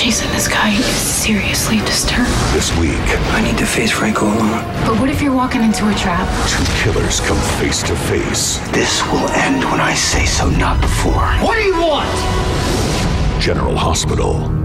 Jason, this guy is seriously disturbed. This week, I need to face Franco alone. But what if you're walking into a trap? two killers come face to face. This will end when I say so, not before. What do you want? General Hospital.